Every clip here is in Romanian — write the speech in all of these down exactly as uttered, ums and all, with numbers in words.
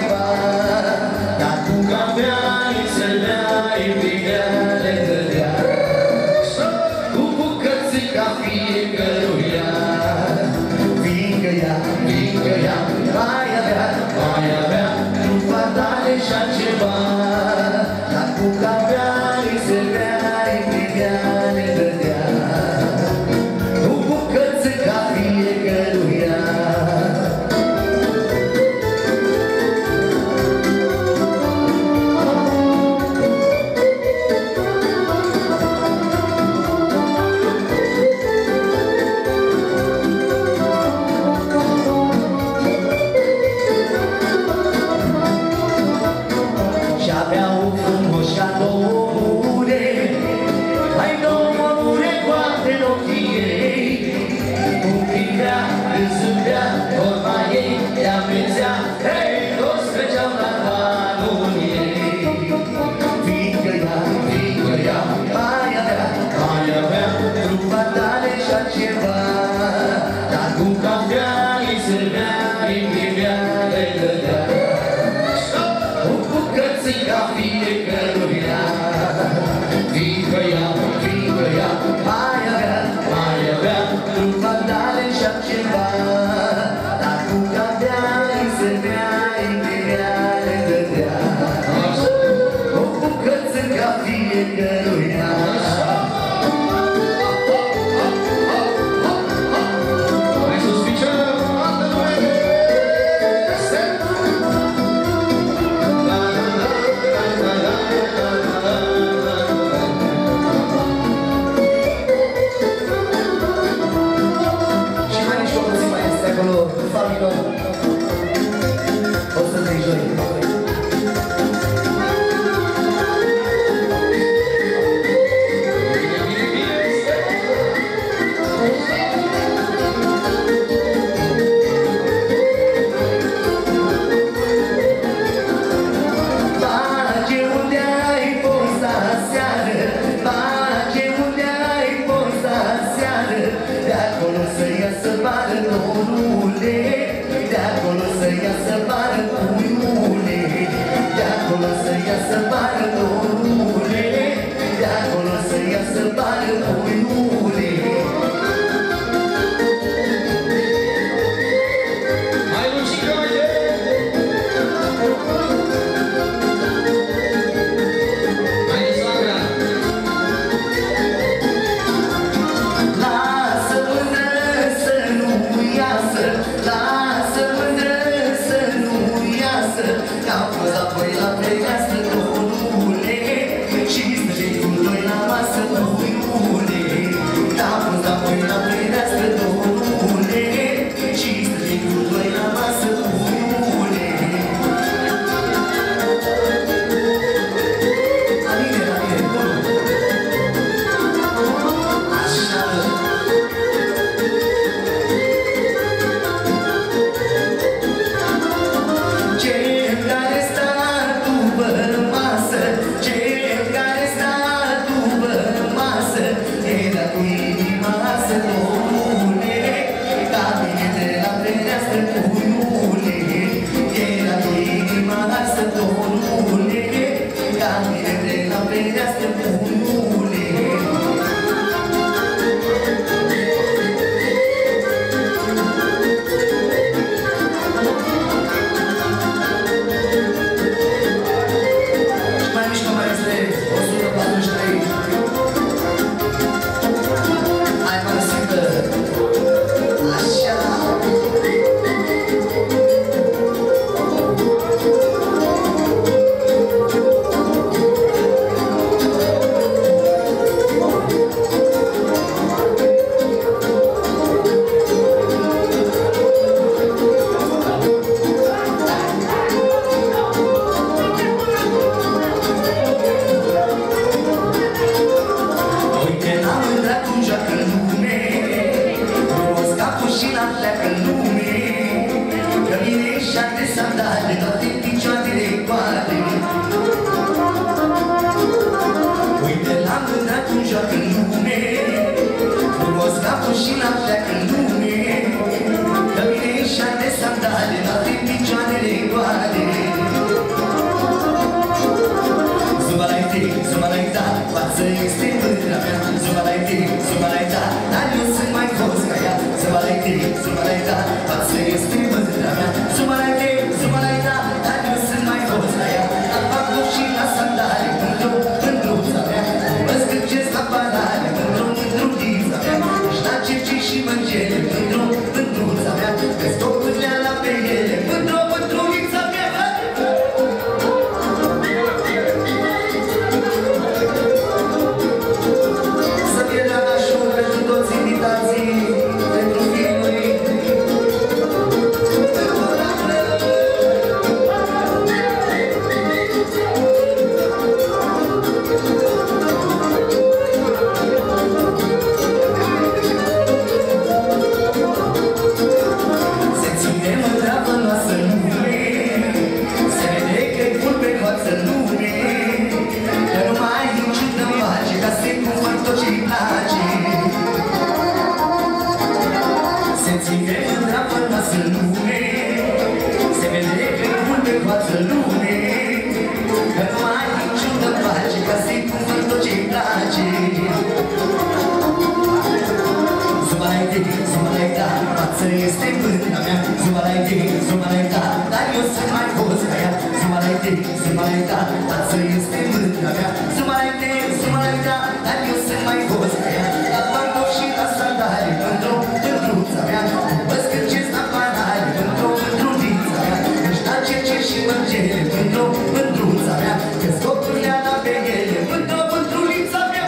ceva, dar cu cafea îi se dea-i pigale dădea, cu bucățica fiecăruia. Fiindcă ea, fiindcă ea mai avea, mai avea trupa tale și-a ceva, dar cu cafea îi se dea-i pigale dădea, cu bucățica fiecăruia. și noaptea când lume, că vine și-a de sandale, noapte în picioarele goale. lume, că nu mai ai niciună pace, ca să-i cumpăr tot ce-i place. Zumalaite, zumalaita, față este mâna mea. Zumalaite, zumalaita, dar eu sunt mai fost ca ea. Zumalaite, zumalaita, față este mâna mea. Zumalaite, zumalaita, dar eu sunt mai fost ca ea. La banco și la sandale, mândru, mândruța mea. Vă scârcesc la panale, mândru, mândrulița mea. Își da cerce și mărgele, mândru, mândruța mea. Că scopurile ala pe ele, mândru, mândrulița mea.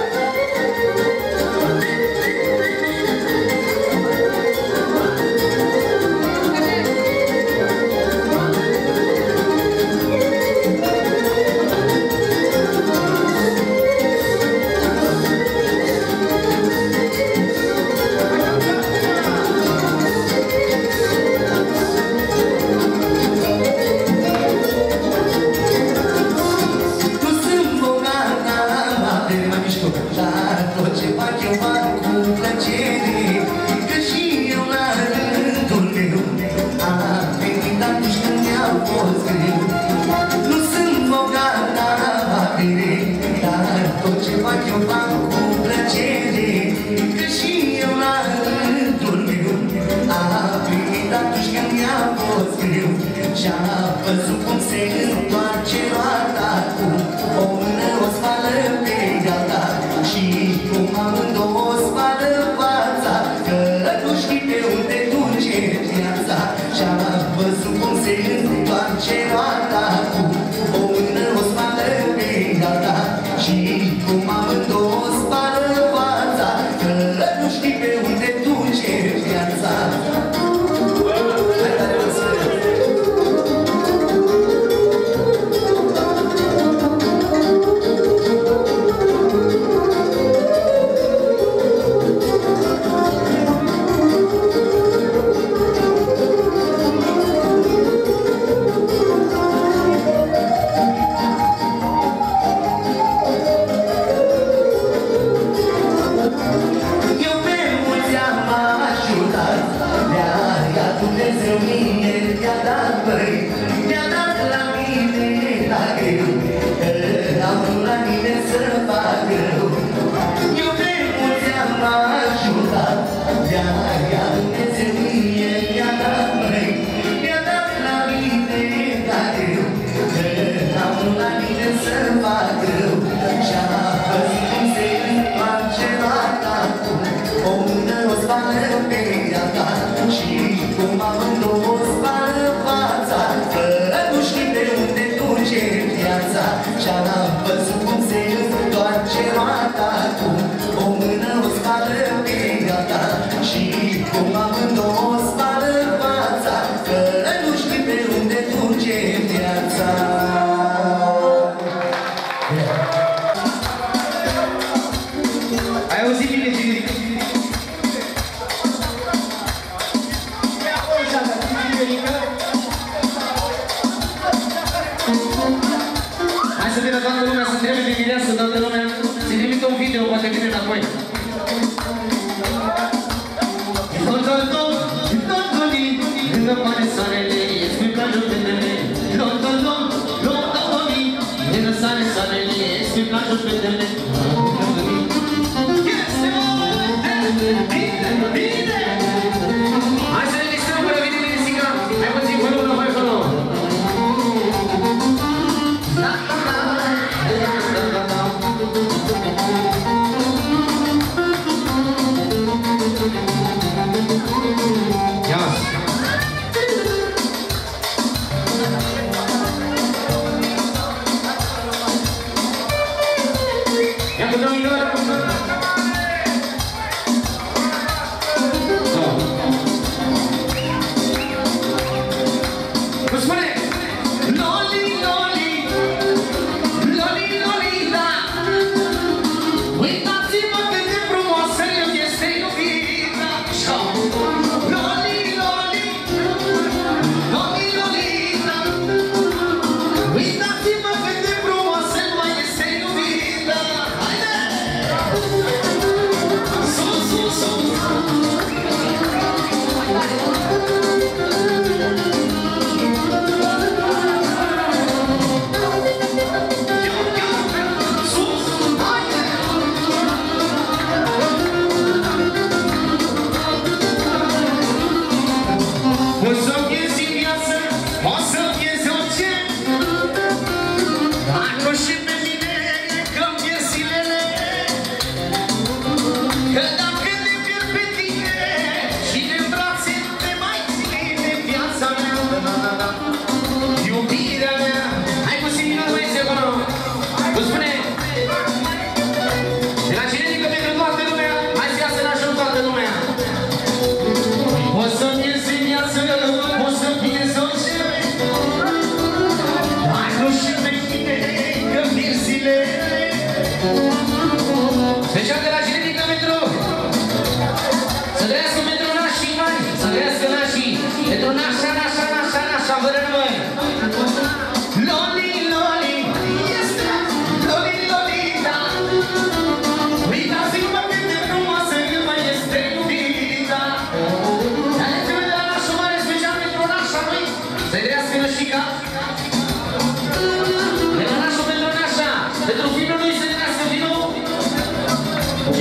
Și-a văzut cum se întoarce roata, cu o mână o spală pe gata și cum amândouă spală fața, că nu știi pe unde duce viața. Și-a văzut cum se întoarce roata, cu o mână o spală pe gata și cum amândouă spală fața, că nu știi pe unde duce viața. Ia cu domnul Special de la genetică pentru... Să trăiască pentru nașii mari, să trăiască nașii, pentru nașa, nașa, nașa, nașa, fără noi. Loli, Loli, este Loli, Lolita. Uitați-vă cât de frumoasă cât mai este iubita. Dați-vă de la nașul mare, special pentru nașa lui, să trăiască nășica. De la nașul pentru nașa, pentru finul lui să trăiască finul.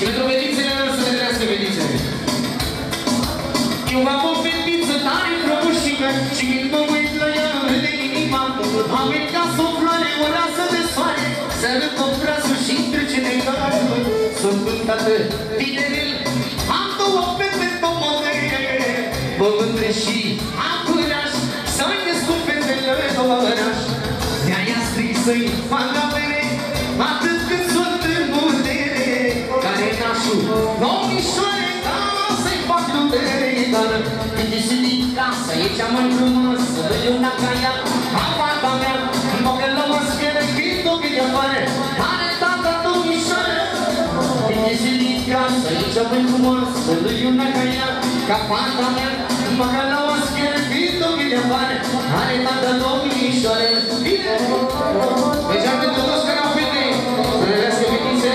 Și pentru fetițele lor să ne trească fetițele. Eu am o fetiță tare frumușică și când mă uit la ea de inima, am venit ca să o floare, o rasă de soare, să arăt o brațul și trece de gardul. Sunt un tată tinerel, am două fete domole, mă mândre și am curaj să-i descurc fetele două oraș. De-aia strig să-i fac avere, atât cât sunt în putere, care nașul domnișoare, ca să-i fac putere. Dar când ieși din casă, e cea mai frumoasă, e una ca ea, fata mea, mă că l-am aschiere, când o vine afară, are tata domnișoară. Când ieși din casă, e cea mai frumoasă, e una ca ea, ca fata mea, mă că l-am aschiere, când o vine afară, are tata domnișoară. Bine! Deci am pentru toți care au fete, să le vrească fetițe.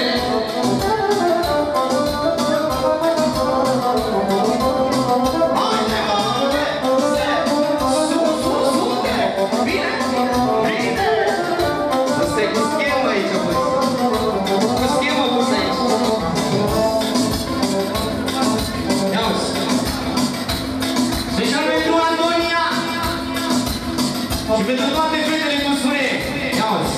Și pentru toate fetele cum spune, ia-uzi.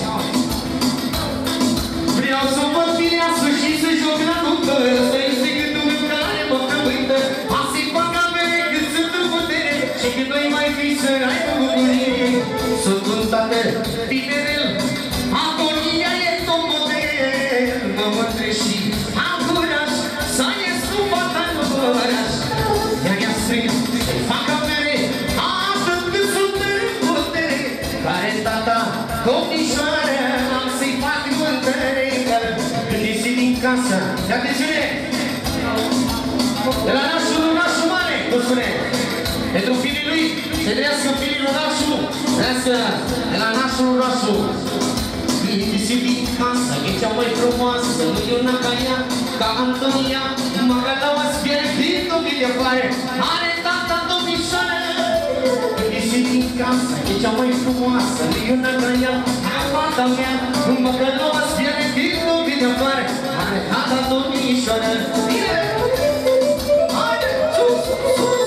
Vreau să văd fineasă și să joc la nuntă, ăsta este gândul meu care mă frământă. A să-i fac avere cât sunt în putere și când noi mai fi să ai bucurie. Sunt un tată tinerel, agonia e tot model, mă mândre și am curaj să-i escu fata în oraș. Iar ea strig să-i fac avere, atât cât sunt în putere, care tata domnișoară, am să-i fac mântăre. Când ieși din casă, de atențiune! De la nașul nașul mare, cum spune, pentru fiii lui, se trească fiii lui nașul, trească de la nașul nașul. Când ieși din casă, e cea mai frumoasă, nu e una ca ea, ca Antonia, mă gălau aspiere, când o vine afară, are tata domnișoară. Când ieși din casă, e cea mai frumoasă, nu e una ca ea, ca fata mea, mă gălau aspiere, când o vine afară, are tata domnișoară. Bine! Haide! Sus! Sus!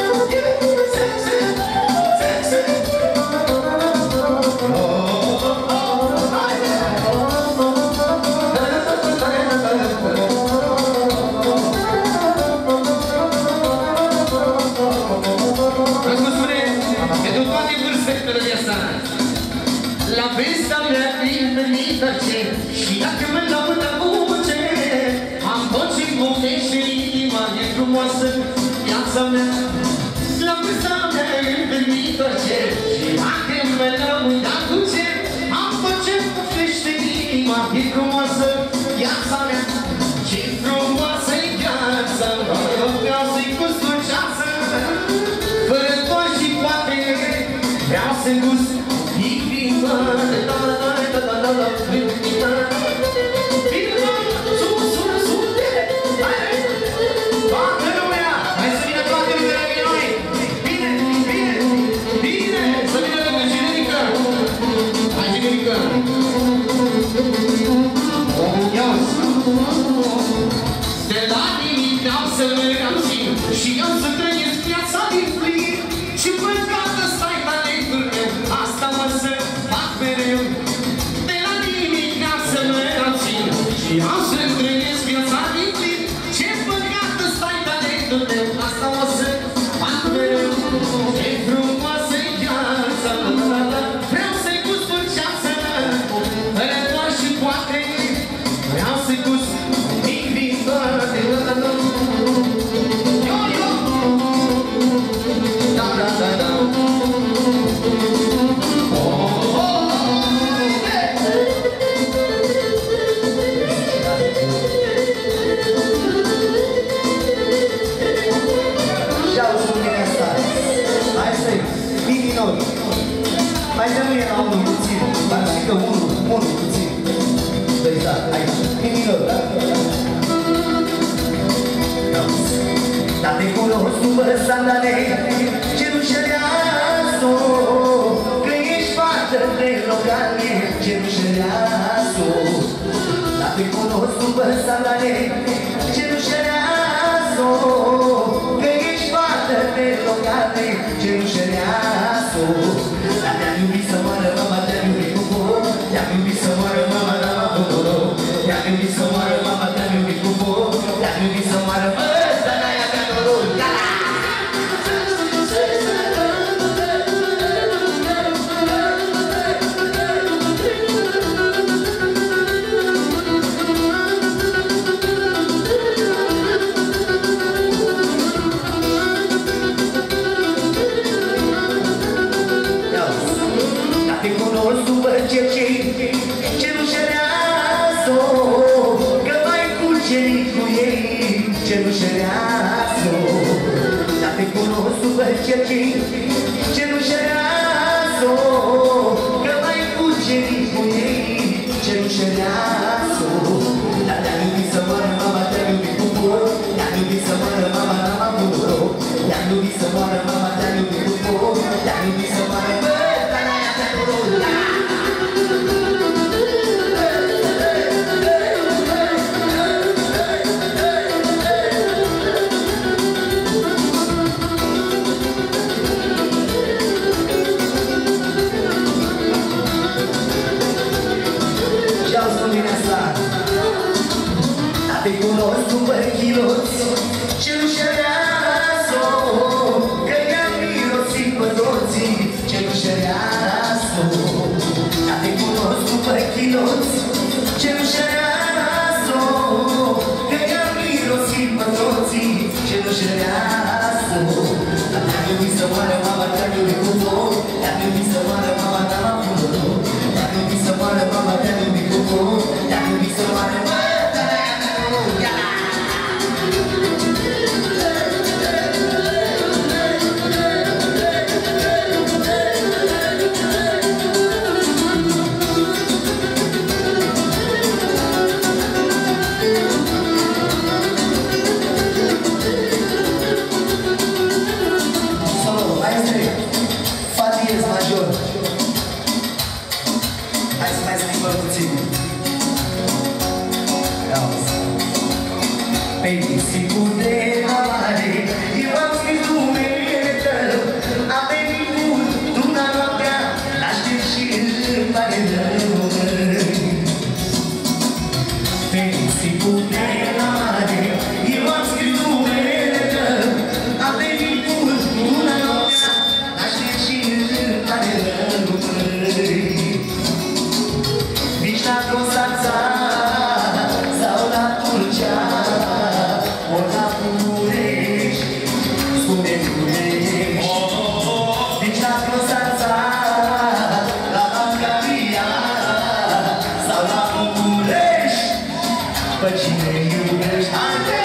La vista mea invenită ce și dacă mă laudă buce, am voce bune și inima e frumoasă viața mea. La vista mea invenită ce și dacă mă laudă buce, am voce bune și inima e frumoasă viața mea. Ce frumoasă-i viața mea, vreau să-i gust o ceață, fără toți și poate, vreau să-i gust inima. De la nimic vreau să mă rămțin și eu să trăiesc viața din plin și văd că ăsta-i talentul meu, asta mă să fac mereu. De la nimic vreau să mă rămțin și eu să trăiesc viața din plin ce văd că ăsta-i talentul meu, asta mă să fac mereu. Ce frumoasă-i viața mea, vreau să-i gust în ceață, fără doar și poate, vreau să-i gust din viitoare. Yo, yo! Da, da, da, da. Oh, oh, oh, yeah! Și-au spune asta. Hai să-i, mi minor. Hai să nu e la unul puțin, dar și că unul, unul puțin. Deci da, aici, mi minor, da? Dar te cunosc după sandale, cerușăreasă, că ești fată de locale, cerușăreasă. Dar te cunosc după sandale, cenușăreasă. Dar te cunosc după cercei, cenușăreasă, că mai cuceri cu ei, cenușăreasă. Dar te-am iubit să moară mama, te-am iubit cu foc, te-am iubit să moară mama, n-am avut noroc. Te-am iubit să moară mama, te-am iubit cu foc, te-am iubit să moară mama, dar n-ai avut noroc. Te cunosc după chiloți, cenușăreasă, că i-am mirosit pe toții, cenușăreasă. Dar te cunosc după chiloți, cenușăreasă, că i-am mirosit pe toții, cenușăreasă. Dar te-am iubit să moară mama, te-am iubit cu foc, te-am iubit să moară mama, n-am avut noroc. Te-am iubit să moară mama, te-am iubit cu foc, te-am iubit să moară mama. Pe nisipul de mare, eu am scris numele tău, am venit mult, luna noaptea, l-aștept și îmi pare rău. Pe nisipul de mare, eu am scris numele tău, am venit mult, luna noaptea, l-aștept și îmi pare rău. Nici la Constanța sau la Tulcea, ori la București, spune-mi București. Nici la Constanța, la Mangalia sau la București, pe cine iubești? Haide!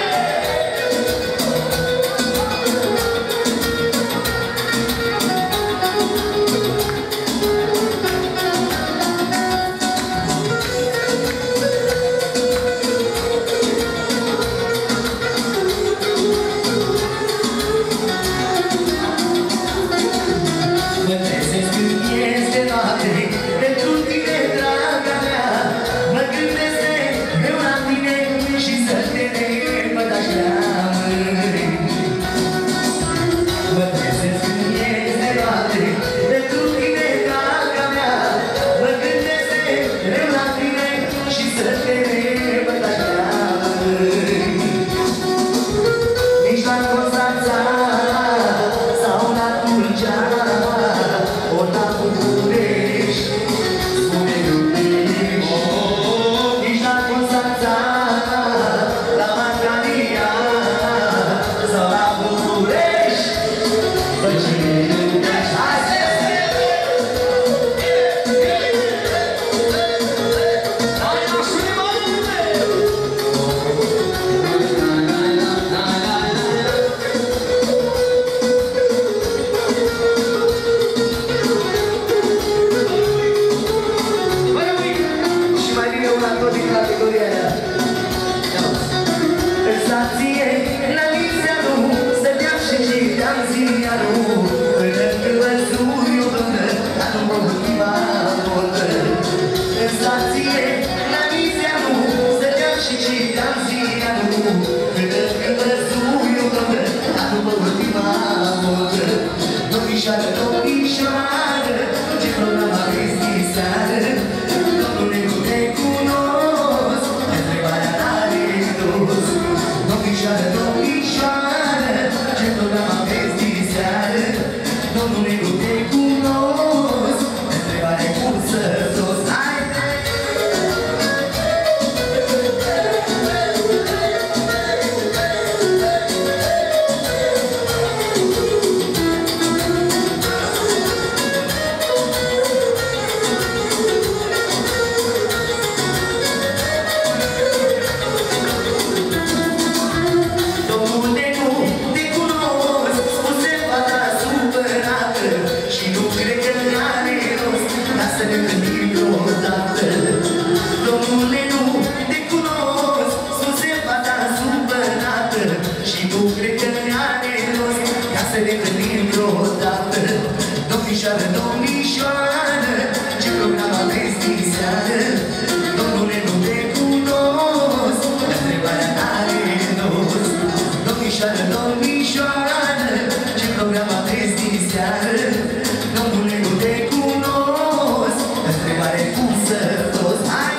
Și tu cred că are rost ca să ne întâlnim vreodată. Domnișoară, domnișoară, ce program aveți din seară? Domnule, nu te cunosc, întrebarea n-are rost. Domnișoară, domnișoară, ce program aveți din seară? Domnule, nu te cunosc, întrebare cum să toți. Hai!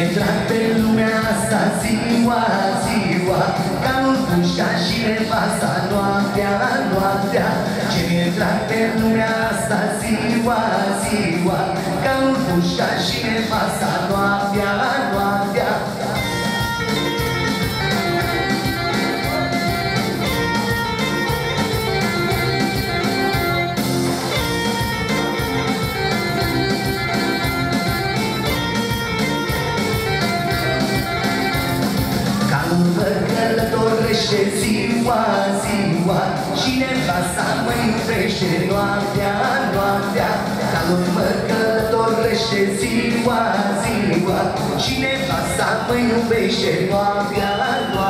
drag pe lumea asta ziua, ziua, calul pușca și nevasta noaptea, noaptea. Ce mi-e drag pe lumea asta ziua, ziua, calul pușca și nevasta noaptea, noaptea. Mă călătorește ziua, ziua și nevasta mă iubește noaptea, noaptea. Calul mă călătorește ziua, ziua și nevasta mă iubește noaptea, noaptea.